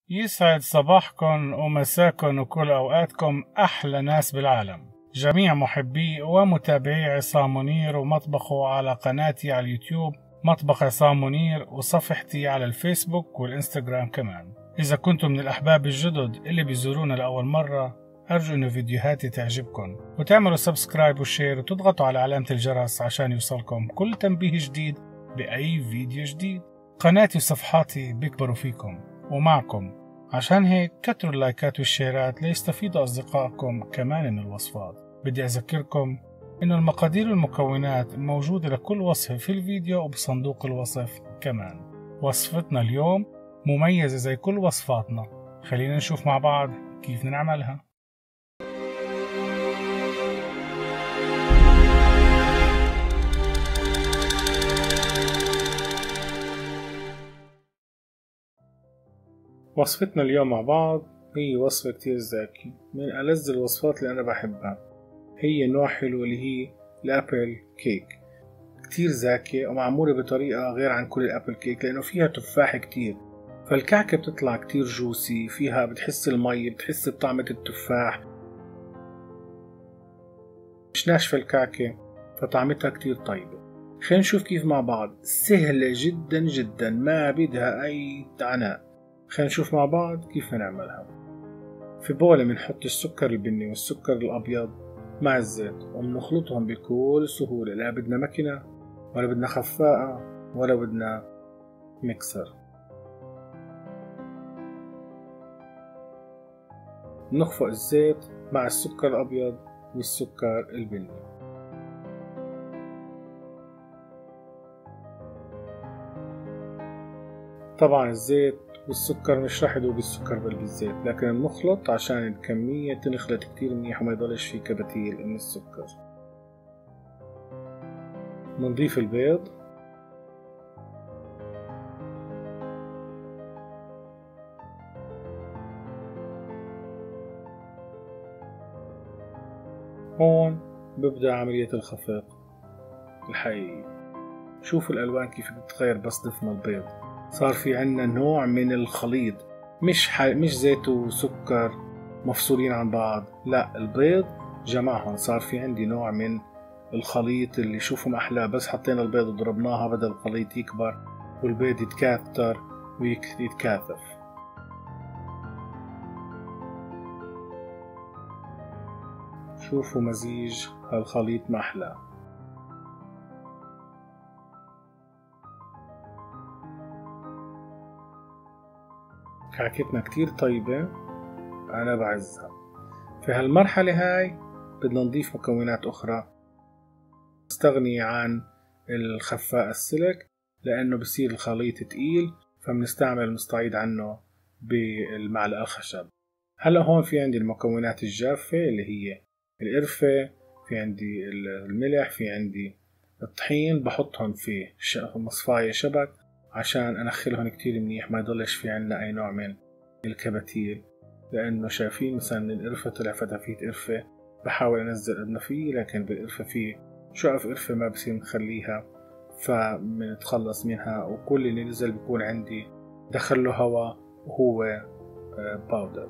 يسعد صباحكم ومساكم وكل أوقاتكم أحلى ناس بالعالم، جميع محبي ومتابعي عصام منير ومطبخه على قناتي على اليوتيوب مطبخ عصام منير وصفحتي على الفيسبوك والإنستغرام كمان. إذا كنتم من الأحباب الجدد اللي بيزورونا لأول مرة، أرجو إنه فيديوهاتي تعجبكم وتعملوا سبسكرايب وشير وتضغطوا على علامة الجرس عشان يوصلكم كل تنبيه جديد بأي فيديو جديد. قناتي وصفحاتي بيكبروا فيكم ومعكم، عشان هيك كتروا اللايكات والشيرات ليستفيدوا أصدقائكم كمان من الوصفات. بدي أذكركم إنه المقادير والمكونات موجودة لكل وصفة في الفيديو وبصندوق الوصف كمان. وصفتنا اليوم مميزة زي كل وصفاتنا، خلينا نشوف مع بعض كيف نعملها. وصفتنا اليوم مع بعض هي وصفة كتير زاكية، من ألذ الوصفات اللي أنا بحبها. هي نوع حلو اللي هي الأبل كيك، كتير زاكية ومعمولة بطريقة غير عن كل الأبل كيك لأنه فيها تفاح كتير، فالكعكة بتطلع كتير جوسي، فيها بتحس المي، بتحس بطعمة التفاح، مش ناشفة الكعكة، فطعمتها كتير طيبة. خلينا نشوف كيف مع بعض. سهلة جدا جدا، ما بدها أي عناء. خلينا نشوف مع بعض كيف نعملها. في بولة بنحط السكر البني والسكر الأبيض مع الزيت وبنخلطهم بكل سهولة، لا بدنا مكنة ولا بدنا خفاقة ولا بدنا ميكسر. نخفق الزيت مع السكر الأبيض والسكر البني. طبعا الزيت والسكر مش راح يذوب السكر بالزيت، لكن بنخلط عشان الكمية تنخلط كتير منيح وما يضلش في كباتيل من السكر. بنضيف البيض، هون ببدأ عملية الخفق الحقيقي. شوفوا الألوان كيف بتتغير بس ضفنا البيض. صار في عنا نوع من الخليط، مش زيت وسكر مفصولين عن بعض، لا، البيض جمعهم. صار في عندي نوع من الخليط اللي شوفوا أحلى، بس حطينا البيض وضربناها بدل الخليط يكبر والبيض يتكاثر ويتكاثف. شوفوا مزيج هالخليط ما أحلى. كعكتنا كتير طيبة، أنا بعزها. في هالمرحلة هاي بدنا نضيف مكونات أخرى، نستغني عن الخفاء السلك لأنه بصير الخليط تقيل، فبنستعمل المستعيد عنه بالمعلقة الخشب. هلا هون في عندي المكونات الجافة اللي هي القرفة، في عندي الملح، في عندي الطحين، بحطهم في مصفاية شبك عشان أنخلهم كتير منيح، ما يضلش في عنا أي نوع من الكباتيل، لأنه شايفين مثلا القرفة طلع فتافيت قرفة، بحاول أنزل قد ما فيه، لكن بالقرفة فيه شقف قرفة ما بصير نخليها، فبنتخلص منها، وكل اللي نزل بيكون عندي دخله هوا وهو باودر.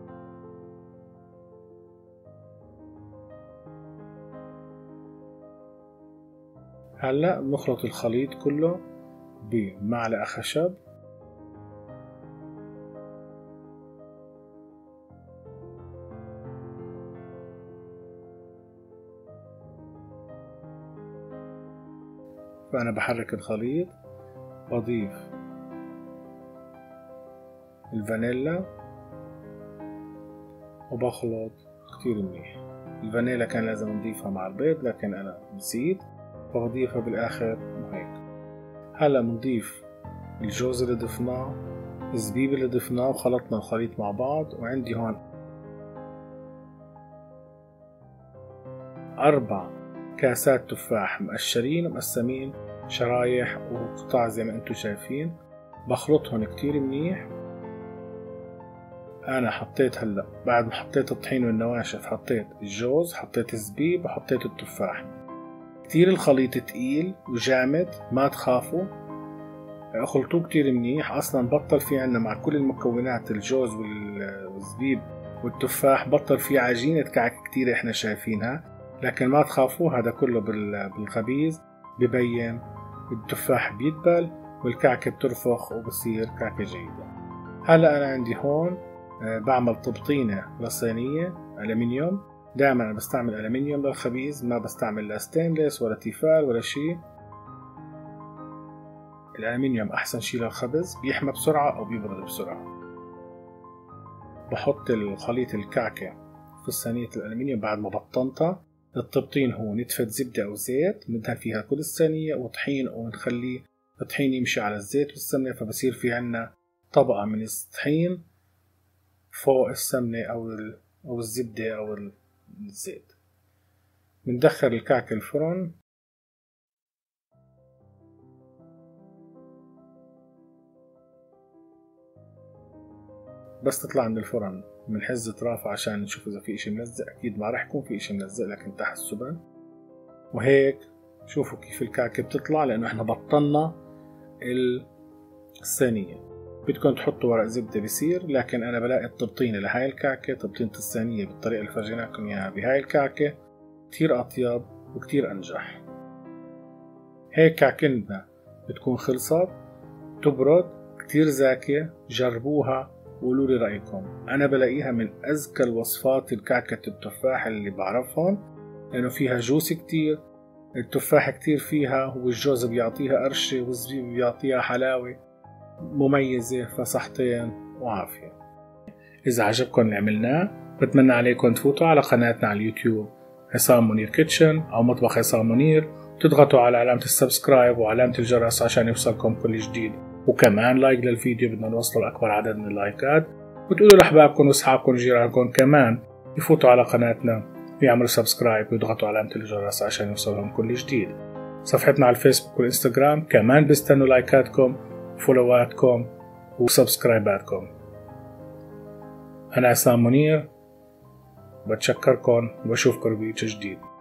هلأ بنخلط الخليط كله بمعلقة خشب، فأنا بحرك الخليط، بضيف الفانيلا وبخلط كتير منيح. الفانيلا كان لازم نضيفها مع البيض لكن أنا نسيت، فبضيفها بالآخر وهيك. هلا بنضيف الجوز اللي ضفناه، الزبيب اللي ضفناه، وخلطنا الخليط مع بعض. وعندي هون 4 كاسات تفاح مقشرين ومقسمين شرايح وقطع زي ما انتم شايفين، بخلطهم كتير منيح. انا حطيت هلا بعد ما حطيت الطحين والنواشف، حطيت الجوز، حطيت الزبيب، وحطيت التفاح. كتير الخليط تقيل وجامد، ما تخافوا، خلطوه كتير منيح. أصلا بطل في عنا مع كل المكونات الجوز والزبيب والتفاح بطل في عجينة كعك كتير احنا شايفينها، لكن ما تخافوا هذا كله بالخبيز ببين التفاح بيدبل والكعكة بترفخ وبصير كعكة جيدة. هلا أنا عندي هون بعمل طبطينة للصينية ألمنيوم. دائما أنا بستعمل ألمنيوم للخبيز، ما بستعمل لا ستينلس ولا تيفال ولا شيء. الألمنيوم أحسن شيء للخبز، بيحمى بسرعة أو بيبرد بسرعة. بحط الخليط الكعكة في الصينية الألمنيوم بعد ما بطنتها. الطبطين هو نتفة زبدة أو زيت بندهن فيها كل الصينية، وطحين ونخليه الطحين يمشي على الزيت والسمنة، فبصير في عنا طبقة من الطحين فوق السمنة أو الزبدة أو الزيت. بندخل الكعكة الفرن. بس تطلع من الفرن بنحز اطرافها عشان نشوف اذا في اشي ملزق. اكيد ما راح يكون في اشي ملزق، لكن تحسبا. وهيك شوفوا كيف الكعكة بتطلع، لانه احنا بطلنا الصينية. بدكم تحطوا ورق زبدة بصير، لكن انا بلاقي الطبطينة لهاي الكعكة، طبطينة الصينية بالطريقة اللي فرجيناكم اياها بهاي الكعكة كتير اطيب وكتير انجح. هيك كعكتنا بتكون خلصت، تبرد، كتير زاكية. جربوها وقولوا لي رأيكم. أنا بلاقيها من أذكى الوصفات الكعكة التفاح اللي بعرفهم، لأنه فيها جوس كتير، التفاح كتير فيها، والجوز بيعطيها قرشة والزبيب بيعطيها حلاوة مميزة. فصحتين وعافية. إذا عجبكم اللي عملناه بتمنى عليكم تفوتوا على قناتنا على اليوتيوب عصام منير كيتشن أو مطبخ عصام منير، تضغطوا على علامة السبسكرايب وعلامة الجرس عشان يوصلكم كل جديد، وكمان لايك للفيديو بدنا نوصل لأكبر عدد من اللايكات، وتقولوا لأحبابكم وأصحابكم وجيرانكم كمان يفوتوا على قناتنا ويعملوا سبسكرايب ويضغطوا علامة الجرس عشان يوصلهم كل جديد. صفحتنا على الفيسبوك والإنستغرام كمان بيستنوا لايكاتكم وفولواتكم وسبسكرايباتكم. أنا عصام منير، بتشكركم وبشوفكم بفيديو جديد.